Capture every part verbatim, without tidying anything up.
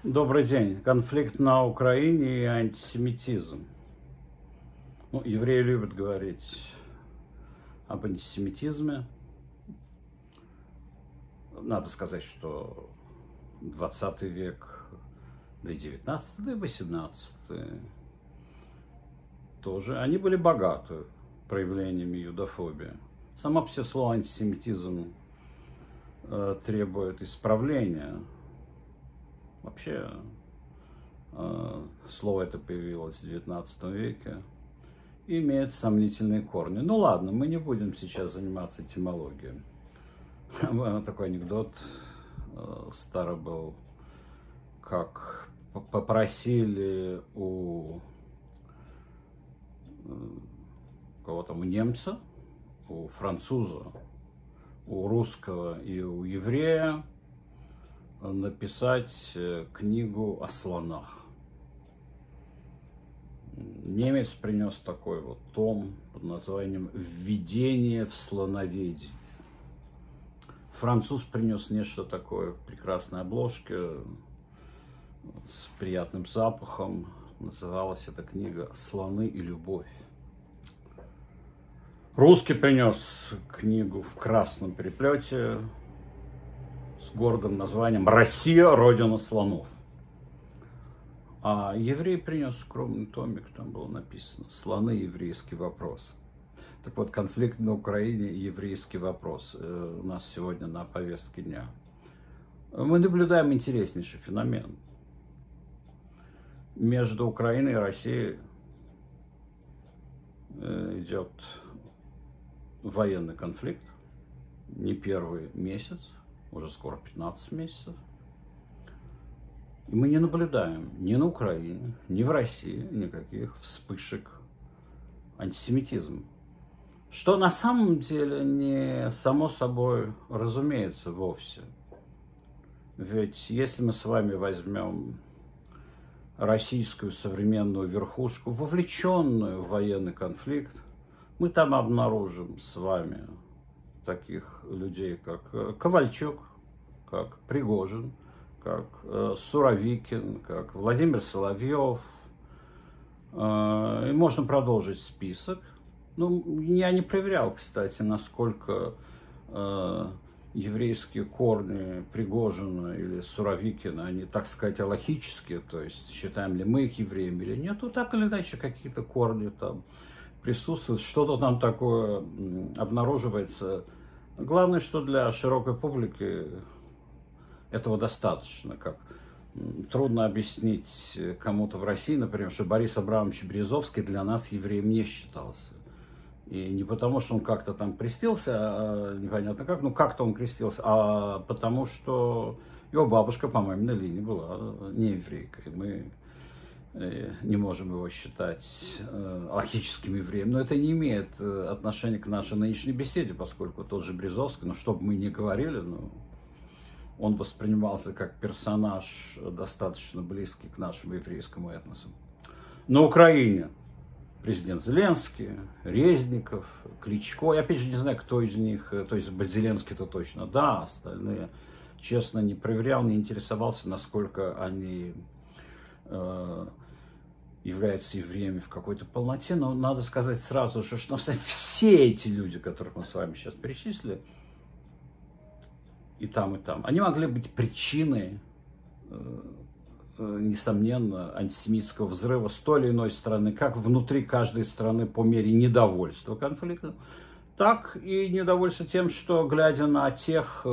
Добрый день. Конфликт на Украине и антисемитизм. Ну, евреи любят говорить об антисемитизме. Надо сказать, что двадцатый век, да и девятнадцатый, да и восемнадцатый тоже, они были богаты проявлениями юдофобии. Само по себе слово антисемитизм э, требует исправления. Вообще, э, слово это появилось в девятнадцатом веке и имеет сомнительные корни. Ну ладно, мы не будем сейчас заниматься этимологией. Такой анекдот э, старый был, как попросили у кого-то, у немца, у француза, у русского и у еврея написать книгу о слонах. Немец принес такой вот том под названием «Введение в слоноведение». Француз принес нечто такое в прекрасной обложке с приятным запахом. Называлась эта книга «Слоны и любовь». Русский принес книгу в красном переплете с гордым названием «Россия, родина слонов». А еврей принес скромный томик, там было написано «Слоны. Еврейский вопрос». Так вот, конфликт на Украине и еврейский вопрос у нас сегодня на повестке дня. Мы наблюдаем интереснейший феномен. Между Украиной и Россией идет военный конфликт, не первый месяц, уже скоро пятнадцать месяцев. И мы не наблюдаем ни на Украине, ни в России никаких вспышек антисемитизма. Что на самом деле не само собой разумеется вовсе. Ведь если мы с вами возьмем российскую современную верхушку, вовлеченную в военный конфликт, мы там обнаружим с вами таких людей, как Ковальчук, как Пригожин, как Суровикин, как Владимир Соловьев. И можно продолжить список. Ну, я не проверял, кстати, насколько еврейские корни Пригожина или Суровикина, они, так сказать, алахические, то есть считаем ли мы их евреями или нет, то так или иначе какие-то корни там присутствуют, что-то там такое обнаруживается. Главное, что для широкой публики этого достаточно. Как трудно объяснить кому-то в России, например, что Борис Абрамович Березовский для нас евреем не считался. И не потому, что он как-то там крестился, а непонятно как, ну как-то он крестился, а потому что его бабушка по маминой линии была не еврейкой. Мы не можем его считать алахическим евреем, но это не имеет отношения к нашей нынешней беседе, поскольку тот же Березовский, ну что бы мы ни говорили, ну, он воспринимался как персонаж достаточно близкий к нашему еврейскому этносу. На Украине президент Зеленский, Резников, Кличко. Я опять же не знаю, кто из них, то есть Зеленский-то точно, да, остальные, честно, не проверял, не интересовался, насколько они э, являются евреями в какой-то полноте. Но надо сказать сразу же, что все эти люди, которых мы с вами сейчас перечислили, и там, и там, они могли быть причиной э, несомненно, антисемитского взрыва с той или иной стороны, как внутри каждой страны по мере недовольства конфликта, так и недовольство тем, что, глядя на тех,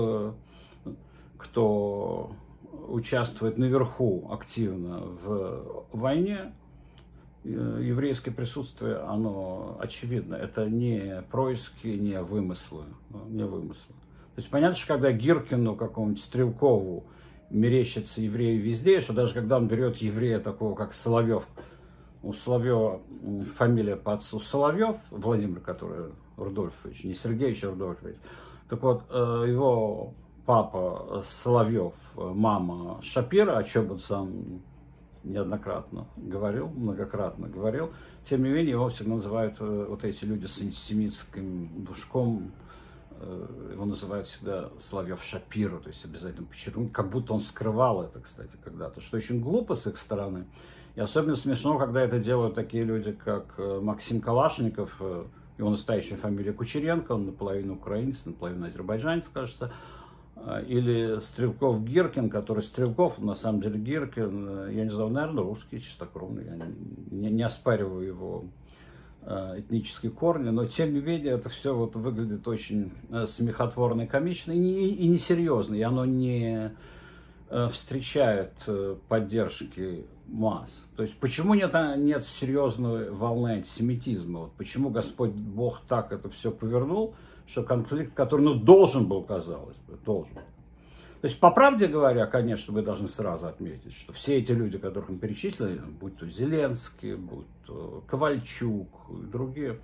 кто участвует наверху активно в войне, еврейское присутствие, оно очевидно. Это не происки, не вымыслы. Не вымыслы. То есть понятно, что когда Гиркину, какому-нибудь Стрелкову, мерещится евреи везде, что даже когда он берет еврея такого, как Соловьев, у Соловьева фамилия по отцу Соловьев, Владимир, который Рудольфович, не Сергеевич, а Рудольфович, так вот, его папа Соловьев, мама Шапира, о чем он сам неоднократно говорил, многократно говорил, тем не менее его всегда называют вот эти люди с антисемитским душком его называют всегда Соловьев Шапиро, то есть обязательно подчеркнуть, как будто он скрывал это, кстати, когда-то, что очень глупо с их стороны. И особенно смешно, когда это делают такие люди, как Максим Калашников, его настоящая фамилия Кучеренко, он наполовину украинец, наполовину азербайджанец, кажется, или Стрелков Гиркин, который Стрелков, на самом деле Гиркин, я не знаю, наверное, русский, чистокровный, я не, не оспариваю его этнические корни, но тем не менее это все вот выглядит очень смехотворно и комично, и, не, и несерьезно, и оно не встречает поддержки масс. То есть почему нет, нет серьезной волны антисемитизма? Вот почему Господь Бог так это все повернул, что конфликт, который ну, должен был, казалось бы, должен. То есть, по правде говоря, конечно, мы должны сразу отметить, что все эти люди, которых мы перечислили, будь то Зеленский, будь то Ковальчук и другие,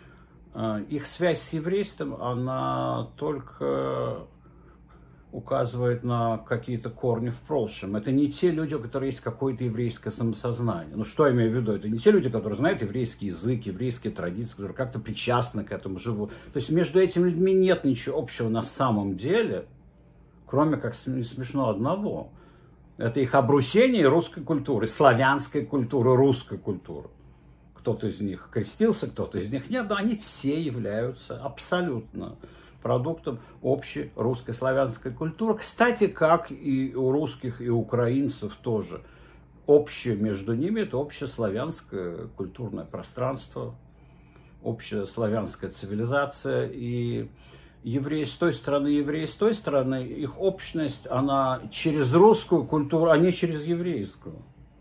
их связь с еврейством, она только указывает на какие-то корни в прошлом. Это не те люди, у которых есть какое-то еврейское самосознание. Ну, что я имею в виду? Это не те люди, которые знают еврейский язык, еврейские традиции, которые как-то причастны к этому, живут. То есть между этими людьми нет ничего общего на самом деле, кроме как смешно одного. Это их обрусение русской культуры, славянской культуры, русской культуры. Кто-то из них крестился, кто-то из них нет, но они все являются абсолютно продуктом общей русской славянской культуры. Кстати, как и у русских, и у украинцев тоже. Общее между ними – это общее славянское культурное пространство, общая славянская цивилизация. И евреи с той стороны, евреи с той стороны, их общность, она через русскую культуру, а не через еврейскую.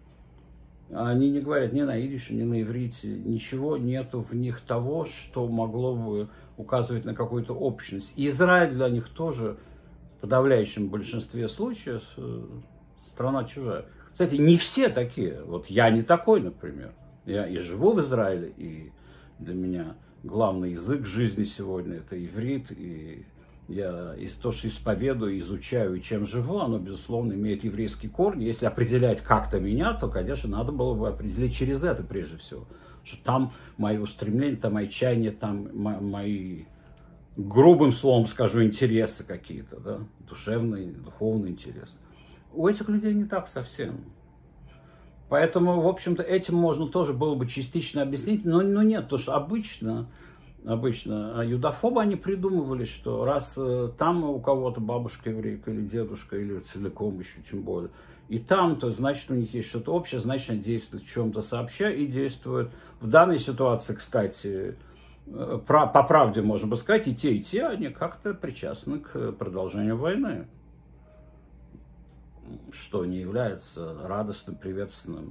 Они не говорят ни на идише, ни на иврите, ничего нету в них того, что могло бы указывать на какую-то общность. И Израиль для них тоже в подавляющем большинстве случаев страна чужая. Кстати, не все такие. Вот я не такой, например. Я и живу в Израиле, и для меня главный язык жизни сегодня это иврит, и я и то, что исповедую, изучаю и чем живу, оно, безусловно, имеет еврейские корни. Если определять как-то меня, то, конечно, надо было бы определить через это прежде всего. Что там мои устремления, там мои чаяния, там мои, грубым словом скажу, интересы какие-то, да? Душевные, духовные интересы. У этих людей не так совсем. Поэтому, в общем-то, этим можно тоже было бы частично объяснить, но, но нет, потому что обычно... Обычно юдофобы, они придумывали, что раз там у кого-то бабушка еврейка или дедушка, или целиком еще тем более, и там, то значит у них есть что-то общее, значит они действуют в чем-то сообща и действуют. В данной ситуации, кстати, по правде можно бы сказать, и те, и те, они как-то причастны к продолжению войны, что не является радостным, приветственным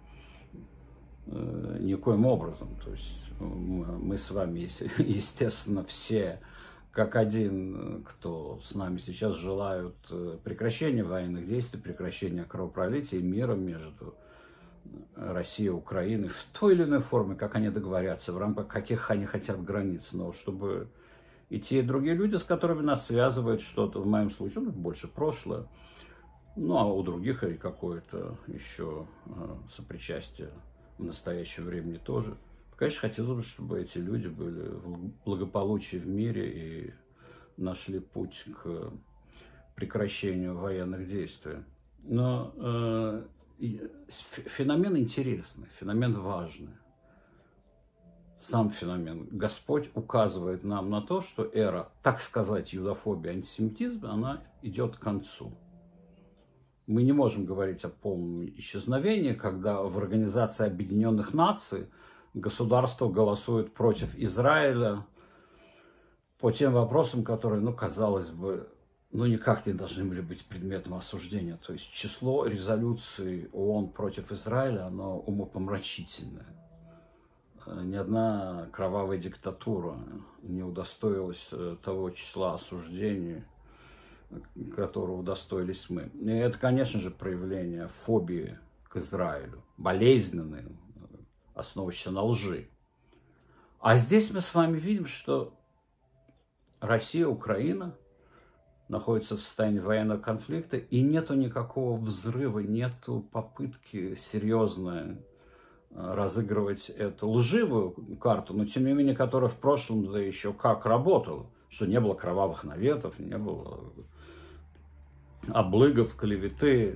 никоим образом. То есть мы с вами, естественно, все как один, кто с нами сейчас желают прекращения военных действий, прекращения кровопролития и мира между Россией и Украиной в той или иной форме, как они договорятся, в рамках каких они хотят границ, но чтобы и те, и другие люди, с которыми нас связывает что-то, в моем случае, ну, больше прошлое, ну, а у других и какое-то еще сопричастие в настоящем времени тоже. Конечно, хотелось бы, чтобы эти люди были в благополучии в мире и нашли путь к прекращению военных действий. Но э, феномен интересный, феномен важный. Сам феномен. Господь указывает нам на то, что эра, так сказать, юдофобии, антисемитизма, она идет к концу. Мы не можем говорить о полном исчезновении, когда в Организации Объединенных Наций государство голосует против Израиля по тем вопросам, которые, ну, казалось бы, ну, никак не должны были быть предметом осуждения. То есть число резолюций ООН против Израиля, оно умопомрачительное. Ни одна кровавая диктатура не удостоилась того числа осуждений, которого удостоились мы. И это, конечно же, проявление фобии к Израилю, болезненное, основывающееся на лжи. А здесь мы с вами видим, что Россия, Украина находятся в состоянии военного конфликта, и нету никакого взрыва, нету попытки серьезно разыгрывать эту лживую карту, но тем не менее, которая в прошлом да еще как работала. что не было кровавых наветов, не было облыгов, клеветы.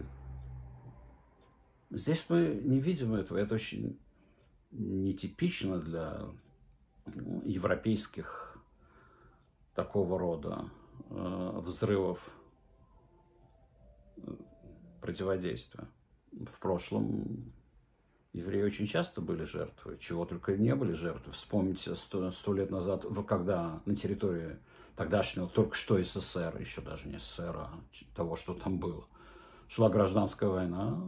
Здесь мы не видим этого. Это очень нетипично для европейских такого рода э, взрывов противодействия. В прошлом евреи очень часто были жертвой, чего только не были жертвой. Вспомните сто, сто лет назад, когда на территории тогдашнего только что СССР, еще даже не СССР, а того, что там было, шла гражданская война,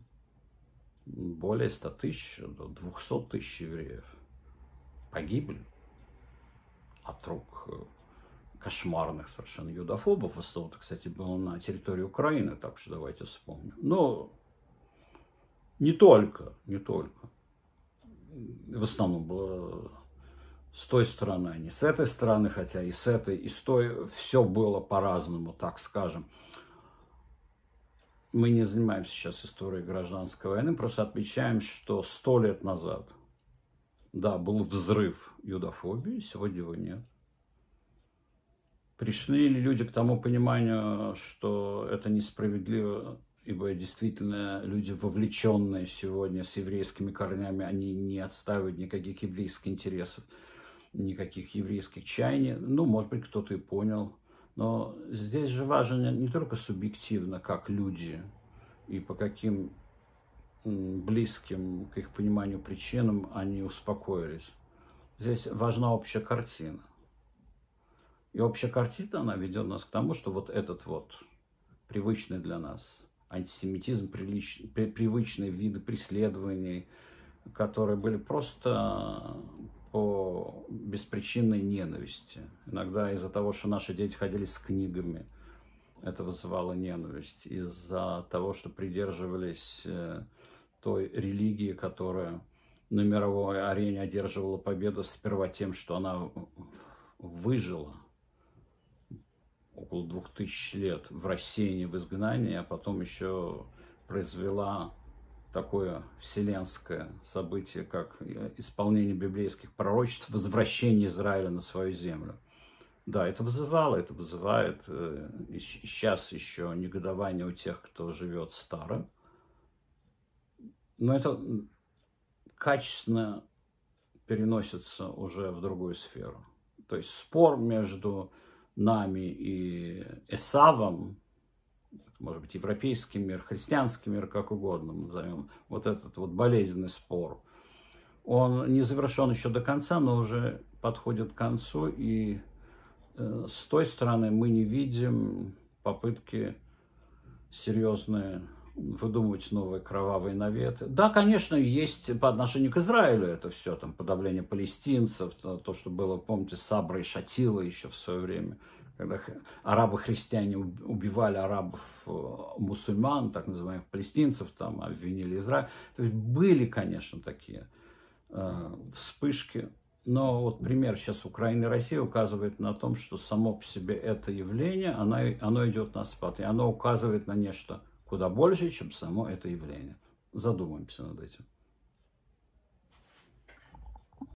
более ста тысяч, до двухсот тысяч евреев погибли от рук кошмарных совершенно юдофобов. В основном, кстати, было на территории Украины, так что давайте вспомним. Но не только, не только. В основном было с той стороны, а не с этой стороны, хотя и с этой, и с той. Все было по-разному, так скажем. Мы не занимаемся сейчас историей гражданской войны, просто отмечаем, что сто лет назад, да, был взрыв юдофобии, сегодня его нет. Пришли ли люди к тому пониманию, что это несправедливо, ибо действительно люди, вовлеченные сегодня с еврейскими корнями, они не отстаивают никаких еврейских интересов, никаких еврейских чаяний. Ну, может быть, кто-то и понял. Но здесь же важно не только субъективно, как люди и по каким близким к их пониманию причинам они успокоились. Здесь важна общая картина. И общая картина, она ведет нас к тому, что вот этот вот привычный для нас антисемитизм, прилич... привычные виды преследований, которые были просто по беспричинной ненависти. Иногда из-за того, что наши дети ходили с книгами, это вызывало ненависть. Из-за того, что придерживались той религии, которая на мировой арене одерживала победу сперва тем, что она выжила около двух тысяч лет в рассеянии, в изгнании, а потом еще произвела такое вселенское событие, как исполнение библейских пророчеств, возвращение Израиля на свою землю. Да, это вызывало, это вызывает и сейчас еще негодование у тех, кто живет старым. Но это качественно переносится уже в другую сферу. То есть спор между нами и Эсавом, может быть, европейский мир, христианский мир, как угодно назовем, вот этот вот болезненный спор, он не завершен еще до конца, но уже подходит к концу, и э, с той стороны мы не видим попытки серьезные выдумывать новые кровавые наветы. Да, конечно, есть по отношению к Израилю это все, там, подавление палестинцев, то, что было, помните, Сабра и Шатила еще в свое время, когда арабы-христиане убивали арабов-мусульман, так называемых палестинцев, там, обвинили Израиль. То есть были, конечно, такие э, вспышки. Но вот пример сейчас Украины и России указывает на том, что само по себе это явление, оно, оно идет на спад, и оно указывает на нечто куда больше, чем само это явление. Задумаемся над этим.